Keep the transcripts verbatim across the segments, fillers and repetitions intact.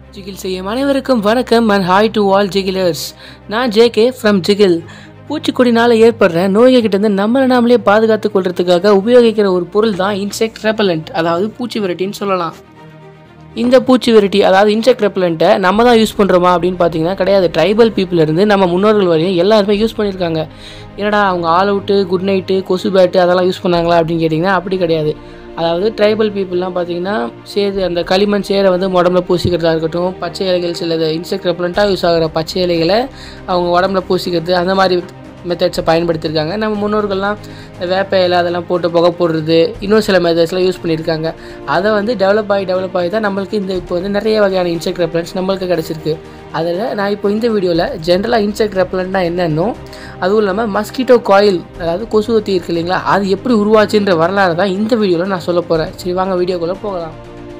ஜிகில் செய்யும் அனைவருக்கும் வணக்கம் அண்ட் ஹாய் டு ஆல் ஜிகிலர்ஸ். நான் ஜேகே ஃப்ரம் ஜிகில். பூச்சிக்கொடினால் ஏற்படுற நோய்கள் கிட்டேருந்து நம்மளை நாமளே பாதுகாத்து கொள்றதுக்காக உபயோகிக்கிற ஒரு பொருள் தான் இன்செக்ட் ரெப்பலண்ட், அதாவது பூச்சி விரட்டின்னு சொல்லலாம். இந்த பூச்சி விரட்டி அதாவது இன்செக்ட் ரெப்பலண்ட்டை நம்ம தான் யூஸ் பண்ணுறோமா அப்படின்னு பார்த்தீங்கன்னா கிடையாது. ட்ரைபல் பீப்புள் இருந்து நம்ம முன்னோர்கள் வரையும் எல்லாருமே யூஸ் பண்ணியிருக்காங்க. என்னடா அவங்க ஆல் அவுட்டு, குட் நைட்டு, கொசு பேட்டு அதெல்லாம் யூஸ் பண்ணாங்களா அப்படின்னு கேட்டிங்கன்னா அப்படி கிடையாது. அதாவது ட்ரைபல் பீப்புளெலாம் பார்த்தீங்கன்னா சேது அந்த களிமண் சேரை வந்து உடம்புல பூசிக்கிறதா இருக்கட்டும், பச்சை இலைகள் சில இன்செக்ட் ரெப்பலண்ட்டாக யூஸ் ஆகிற பச்சை இலைகளை அவங்க உடம்புல பூசிக்கிறது, அந்த மாதிரி மெத்தட்ஸை பயன்படுத்தியிருக்காங்க. நம்ம முன்னோர்கள்லாம் வேப்ப இலை அதெல்லாம் போட்டு புகை போடுறது, இன்னும் சில மெத்தட்ஸ்லாம் யூஸ் பண்ணியிருக்காங்க. அதை வந்து டெவலப் ஆகி டெவலப் ஆகி தான் நம்மளுக்கு இந்த இப்போ வந்து நிறைய வகையான இன்செக்ட் ரெப்பலண்ட்ஸ் நம்மளுக்கு கிடச்சிருக்கு. அதில் நான் இப்போ இந்த வீடியோவில் ஜென்ரலாக இன்செக்ட் ரெப்பலண்ட்னா என்னென்னோ, அதுவும் இல்லாமல் மஸ்கிட்டோ காயில் அதாவது கொசுவத்தி இருக்குது இல்லைங்களா, அது எப்படி உருவாச்சுன்ற வரலாறு தான் இந்த வீடியோவில் நான் சொல்ல போகிறேன். சரி வாங்க வீடியோக்குள்ளே போகலாம்.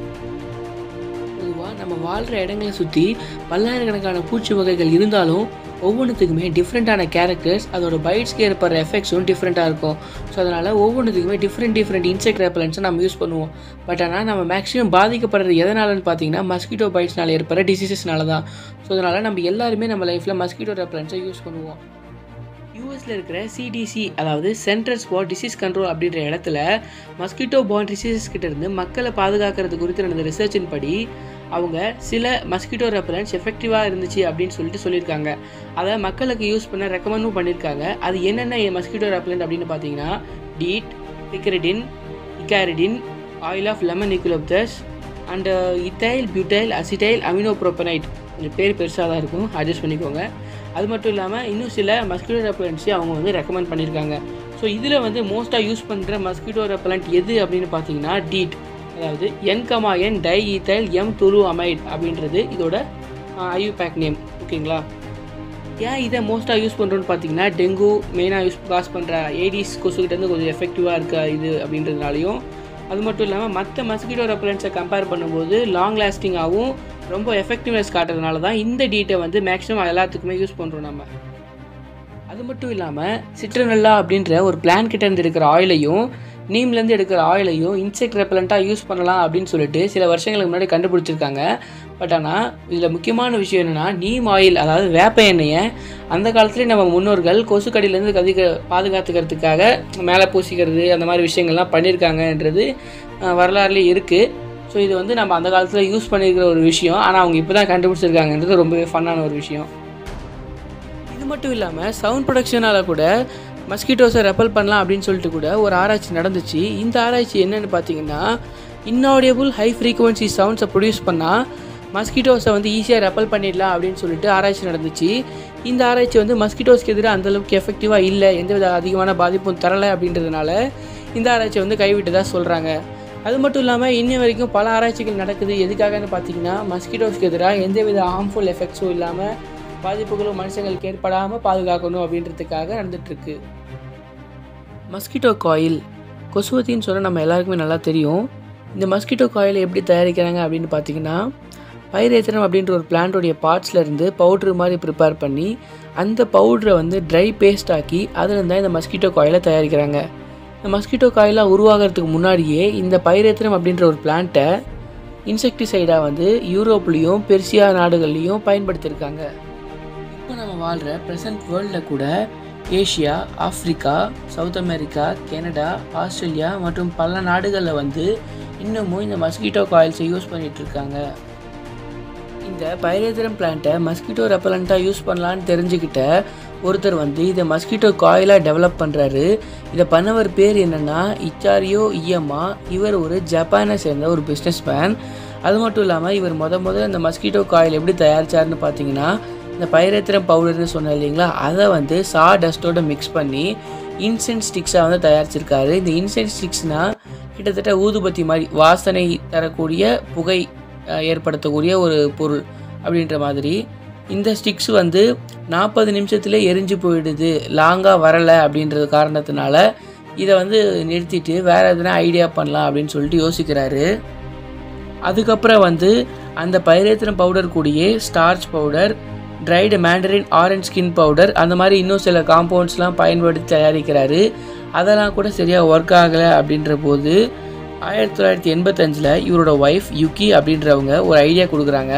பொதுவாக நம்ம வாழ்கிற இடங்களை சுற்றி பல்லாயிரக்கணக்கான பூச்சி வகைகள் இருந்தாலும் ஒவ்வொன்றுத்துக்குமே டிஃப்ரெண்ட்டான கேரக்டர்ஸ், அதோட பைட்ஸ்க்கு ஏற்படுற எஃபெக்ட்ஸும் டிஃப்ரெண்ட்டாக இருக்கும். ஸோ அதனால் ஒவ்வொன்றுத்துக்குமே டிஃப்ரெண்ட் டிஃப்ரெண்ட் இன்செக்ட் ரெப்பலண்ட்ஸை நம்ம யூஸ் பண்ணுவோம். பட் ஆனால் நம்ம மேக்ஸிமம் பாதிக்கப்படுறது எதனாலன்னு பார்த்தீங்கன்னா மஸ்கிட்டோ பைட்ஸ்னால் ஏற்படுற டிசீசஸ்னால தான். ஸோ அதனால் நம்ம எல்லாருமே நம்ம லைஃப்பில் மஸ்கிட்டோ ரெப்பலண்ட்ஸை யூஸ் பண்ணுவோம். யூஎஸில் இருக்கிற சிடிசி அதாவது சென்டர் ஃபார் டிசீஸ் கண்ட்ரோல் அப்படின்ற இடத்துல மஸ்கிட்டோ பார்ன் டிசீசஸ் கிட்டேருந்து மக்களை பாதுகாக்கிறது குறித்து நடந்த ரிசர்ச்சின் படி அவங்க சில மஸ்கிட்டோ ரெப்பலண்ட்ஸ் எஃபெக்டிவாக இருந்துச்சு அப்படின்னு சொல்லிட்டு சொல்லியிருக்காங்க. அதை மக்களுக்கு யூஸ் பண்ண ரெக்கமெண்டும் பண்ணியிருக்காங்க. அது என்னென்ன மஸ்கிட்டோ ரெப்பலண்ட் அப்படின்னு பார்த்தீங்கன்னா DEET, picaridin, icaridin, oil of lemon eucalyptus and ethyl butyl acetyl aminopropionate. இந்த பேர் பெருசாக தான் இருக்கும், அட்ஜஸ்ட் பண்ணிக்கோங்க. அது மட்டும் இல்லாமல் இன்னும் சில மஸ்கிட்டோ ரெப்பலண்ட்ஸையும் அவங்க வந்து ரெக்கமெண்ட் பண்ணியிருக்காங்க. ஸோ இதில் வந்து மோஸ்ட்டாக யூஸ் பண்ணுற மஸ்கிட்டோ ரெப்பலண்ட் எது அப்படின்னு பார்த்தீங்கன்னா டீட், அதாவது N comma N di ethyl M toluamide அப்படின்றது இதோட ஐயூபேக் நேம். ஓகேங்களா? ஏன் இதை மோஸ்ட்டாக யூஸ் பண்ணுறோன்னு பார்த்தீங்கன்னா டெங்கு மெயினாக யூஸ் காஸ் பண்ணுற ஏடிஸ் கொசுக்கிட்டேருந்து கொஞ்சம் எஃபெக்டிவாக இருக்கா இது அப்படின்றதுனாலையும், அது மட்டும் இல்லாமல் மற்ற மஸ்கிட்டோ ரெப்பலண்ட்ஸை கம்பேர் பண்ணும்போது லாங் லாஸ்டிங்காகவும் ரொம்ப எஃபெக்டிவ்னஸ் காட்டுறதுனால தான் இந்த டீட்டை வந்து மேக்ஸிமம் எல்லாத்துக்குமே யூஸ் பண்ணுறோம் நம்ம. அது மட்டும் இல்லாமல் சிட்ரனல்லா அப்படின்ற ஒரு பிளான் கிட்ட இருந்து எடுக்கிற ஆயிலையும் நீம்லேருந்து எடுக்கிற ஆயிலையும் இன்செக்ட் ரெப்பலண்ட்டாக யூஸ் பண்ணலாம் அப்படின்னு சொல்லிட்டு சில வருஷங்களுக்கு முன்னாடி கண்டுபிடிச்சிருக்காங்க. பட் ஆனால் இதில் முக்கியமான விஷயம் என்னென்னா நீம் ஆயில் அதாவது வேப்ப எண்ணெயை அந்த காலத்துலேயே நம்ம முன்னோர்கள் கொசுக்கடியிலேருந்து கதிக்க பாதுகாத்துக்கிறதுக்காக மேலே பூசிக்கிறது அந்த மாதிரி விஷயங்கள்லாம் பண்ணியிருக்காங்கன்றது வரலாறுலேயே இருக்குது. ஸோ இது வந்து நம்ம அந்த காலத்தில் யூஸ் பண்ணியிருக்கிற ஒரு விஷயம், ஆனால் அவங்க இப்போ தான் கண்டுபிடிச்சிருக்காங்கன்றது ரொம்பவே ஃபன்னான ஒரு விஷயம். இது மட்டும் இல்லாமல் சவுண்ட் ப்ரொடக்ஷனால் கூட மஸ்கிட்டோஸை ரெப்பல் பண்ணலாம் அப்படின்னு சொல்லிட்டு கூட ஒரு ஆராய்ச்சி நடந்துச்சு. இந்த ஆராய்ச்சி என்னென்னு பார்த்தீங்கன்னா இன்ஆடியபிள் ஹை ஃப்ரீக்குவன்சி சவுண்ட்ஸை ப்ரொடியூஸ் பண்ணால் மஸ்கிட்டோஸை வந்து ஈஸியாக ரெப்பல் பண்ணிடலாம் அப்படின்னு சொல்லிட்டு ஆராய்ச்சி நடந்துச்சு. இந்த ஆராய்ச்சி வந்து மஸ்கிட்டோஸ்க்கு எதிராக அந்தளவுக்கு எஃபெக்டிவாக இல்லை, எந்தவித அதிகமான பாதிப்பும் தரலை அப்படின்றதுனால இந்த ஆராய்ச்சி வந்து கைவிட்டதாக சொல்கிறாங்க. அது மட்டும் இல்லாமல் இன்ன வரைக்கும் பல ஆராய்ச்சிகள் நடக்குது. எதுக்காகன்னு பார்த்தீங்கன்னா மஸ்கிட்டோஸ்க்கு எதிராக எந்தவித ஹார்ம்ஃபுல் எஃபெக்ட்ஸும் இல்லாமல் பாதிப்புகளும் மனுஷங்களுக்கு ஏற்படாமல் பாதுகாக்கணும் அப்படின்றதுக்காக நடந்துகிட்ருக்கு. மஸ்கிட்டோ காயில் கொசுவத்தின்னு சொன்னால் நம்ம எல்லாருக்குமே நல்லா தெரியும். இந்த மஸ்கிட்டோ காயில் எப்படி தயாரிக்கிறாங்க அப்படின்னு பார்த்தீங்கன்னா பைரேத்திரம் அப்படின்ற ஒரு பிளான்ட்டோடைய பார்ட்ஸ்லேருந்து பவுட்ரு மாதிரி ப்ரிப்பேர் பண்ணி அந்த பவுட்ரை வந்து ட்ரை பேஸ்ட் ஆக்கி அதில் தான் இந்த மஸ்கிட்டோ காயிலை தயாரிக்கிறாங்க. இந்த மஸ்கிட்டோ காயிலாக உருவாகிறதுக்கு முன்னாடியே இந்த பைரேத்திரம் அப்படின்ற ஒரு பிளான்ட்டை இன்செக்டிசைடாக வந்து யூரோப்லேயும் பெர்சியா நாடுகள்லேயும் பயன்படுத்தியிருக்காங்க. இப்போ நம்ம வாழ்கிற ப்ரெசன்ட் வேர்ல்டில் கூட Asia, Africa, South America, Canada, Australia மற்றும் பல நாடுகளில் வந்து இன்னமும் இந்த மஸ்கிட்டோ காயில்ஸை யூஸ் பண்ணிகிட்ருக்காங்க. இந்த பைரேத்திரம் பிளான்ட்டை மஸ்கிட்டோ ரெப்பலண்ட்டாக யூஸ் பண்ணலான்னு தெரிஞ்சுக்கிட்ட ஒருத்தர் வந்து இதை மஸ்கிட்டோ காயிலாக டெவலப் பண்ணுறாரு. இதை பண்ணவர் பேர் என்னென்னா இச்சாரியோ இயமா. இவர் ஒரு ஜப்பானை சேர்ந்த ஒரு பிஸ்னஸ் மேன். அது மட்டும் இல்லாமல் இவர் முத முதல்ல இந்த மஸ்கிட்டோ காயில் எப்படி தயாரித்தார்னு பார்த்தீங்கன்னா இந்த பைரேத்திரம் பவுடர்னு சொன்னேன் இல்லைங்களா, அதை வந்து சா டஸ்ட்டோட மிக்ஸ் பண்ணி இன்சென்ஸ் ஸ்டிக்ஸாக வந்து தயாரிச்சிருக்காரு. இந்த இன்சென்ஸ் ஸ்டிக்ஸ்னால் கிட்டத்தட்ட ஊதுபத்தி மாதிரி வாசனை தரக்கூடிய புகை ஏற்படுத்தக்கூடிய ஒரு பொருள் அப்படின்ற மாதிரி. இந்த ஸ்டிக்ஸ் வந்து நாற்பது நிமிஷத்துல எரிஞ்சு போயிடுது, லாங்காக வரலை அப்படின்றது காரணத்தினால இதை வந்து நிறுத்திட்டு வேறு எதுனா ஐடியா பண்ணலாம் அப்படின்னு சொல்லிட்டு யோசிக்கிறாரு. அதுக்கப்புறம் வந்து அந்த பைரேத்திரம் பவுடர் கூடயே starch powder, dried mandarin orange skin powder அந்த மாதிரி இன்னும் சில காம்பவுண்ட்ஸ்லாம் பயன்படுத்தி தயாரிக்கிறாரு. அதெல்லாம் கூட சரியாக ஒர்க் ஆகலை அப்படின்ற போது ஆயிரத்தி தொள்ளாயிரத்தி எண்பத்தஞ்சில் இவரோட ஒய்ஃப் யுக்கி அப்படின்றவங்க ஒரு ஐடியா கொடுக்குறாங்க.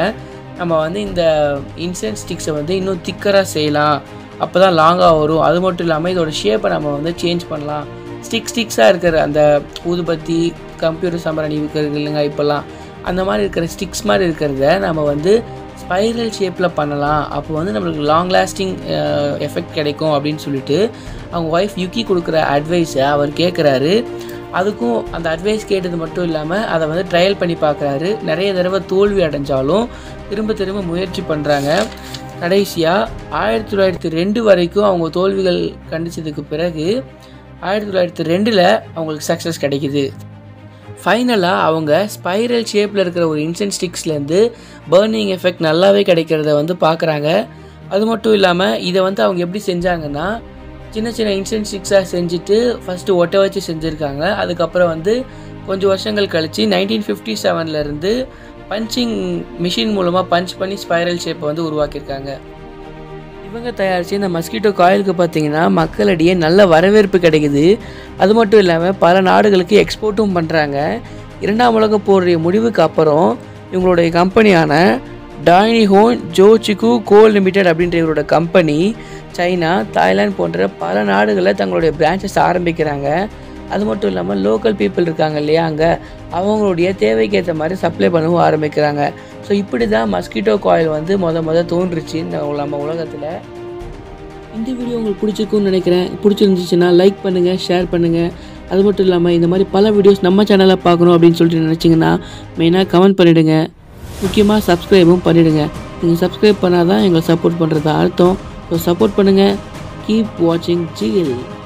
நம்ம வந்து இந்த இன்சென்ஸ் ஸ்டிக்ஸை வந்து இன்னும் திக்கராக செய்யலாம், அப்போ தான் லாங்காக வரும். அது மட்டும் இல்லாமல் இதோட ஷேப்பை நம்ம வந்து சேஞ்ச் பண்ணலாம். ஸ்டிக் ஸ்டிக்ஸாக இருக்கிற அந்த ஊதுபத்தி கம்ப்யூட்டர் சாம்பிராணி இருக்கிறது இல்லைங்க இப்போல்லாம், அந்த மாதிரி இருக்கிற ஸ்டிக்ஸ் மாதிரி இருக்கிறத நம்ம வந்து ஸ்பைரல் ஷேப்பில் பண்ணலாம், அப்போ வந்து நம்மளுக்கு லாங் லாஸ்டிங் எஃபெக்ட் கிடைக்கும் அப்படின்னு சொல்லிட்டு அவங்க ஒய்ஃப் யுக்கி கொடுக்குற அட்வைஸை அவர் கேட்குறாரு. அதுக்கும் அந்த அட்வைஸ் கேட்டது மட்டும் இல்லாமல் அதை வந்து ட்ரையல் பண்ணி பார்க்குறாரு. நிறைய தடவை தோல்வி அடைஞ்சாலும் திரும்ப திரும்ப முயற்சி பண்ணுறாங்க. கடைசியாக ஆயிரத்தி தொள்ளாயிரத்தி ரெண்டு வரைக்கும் அவங்க தோல்விகள் கண்டிச்சதுக்கு பிறகு ஆயிரத்தி தொள்ளாயிரத்தி ரெண்டில் அவங்களுக்கு சக்ஸஸ் கிடைக்கிது. ஃபைனலாக அவங்க ஸ்பைரல் ஷேப்பில் இருக்கிற ஒரு இன்சென்ஸ் ஸ்டிக்ஸ்லேருந்து பர்னிங் எஃபெக்ட் நல்லாவே கிடைக்கிறத வந்து பார்க்குறாங்க. அது மட்டும் இல்லாமல் இதை வந்து அவங்க எப்படி செஞ்சாங்கன்னா, சின்ன சின்ன இன்சென்ஸ் ஸ்டிக்ஸாக செஞ்சுட்டு ஃபஸ்ட்டு ஒட்ட வச்சு செஞ்சுருக்காங்க. அதுக்கப்புறம் வந்து கொஞ்சம் வருஷங்கள் கழித்து நைன்டீன் ஃபிஃப்டி செவன்லேருந்து பஞ்சிங் மிஷின் மூலமாக பஞ்ச் பண்ணி ஸ்பைரல் ஷேப்பை வந்து உருவாக்கியிருக்காங்க. இவங்க தயாரித்து இந்த மஸ்கிட்டோ காயிலுக்கு பார்த்திங்கன்னா மக்களிடையே நல்ல வரவேற்பு கிடைக்குது. அது மட்டும் இல்லாமல் பல நாடுகளுக்கு எக்ஸ்போர்ட்டும் பண்ணுறாங்க. இரண்டாம் உலக போருடைய முடிவுக்கு அப்புறம் இவங்களுடைய கம்பெனியான டாய்னிஹோன் ஜோச்சிகு கோல் லிமிடெட் அப்படின்ற இவரோட கம்பெனி சைனா, தாய்லாந்து போன்ற பல நாடுகளில் தங்களுடைய பிரான்ச்சஸ் ஆரம்பிக்கிறாங்க. அது மட்டும் இல்லாமல் லோக்கல் பீப்புள் இருக்காங்க இல்லையா, அங்கே அவங்களுடைய தேவைக்கேற்ற மாதிரி சப்ளை பண்ணவும் ஆரம்பிக்கிறாங்க. ஸோ இப்படி தான் மஸ்கிட்டோ காயில் வந்து மொத மொதல் தோன்றுச்சு இந்த நம்ம உலகத்தில். இந்த வீடியோ உங்களுக்கு பிடிச்சிருக்குன்னு நினைக்கிறேன். பிடிச்சிருந்துச்சுன்னா லைக் பண்ணுங்கள், ஷேர் பண்ணுங்கள். அது மட்டும் இல்லாமல் இந்த மாதிரி பல வீடியோஸ் நம்ம சேனலில் பார்க்கணும் அப்படின்னு சொல்லிட்டு நினச்சிங்கன்னா மெயினாக கமெண்ட் பண்ணிவிடுங்க. முக்கியமாக சப்ஸ்கிரைபும் பண்ணிவிடுங்க. நீங்கள் சப்ஸ்கிரைப் பண்ணால் தான் எங்களை சப்போர்ட் பண்ணுறதா அர்த்தம். ஸோ சப்போர்ட் பண்ணுங்கள். கீப் வாட்சிங் ஜிஎல்.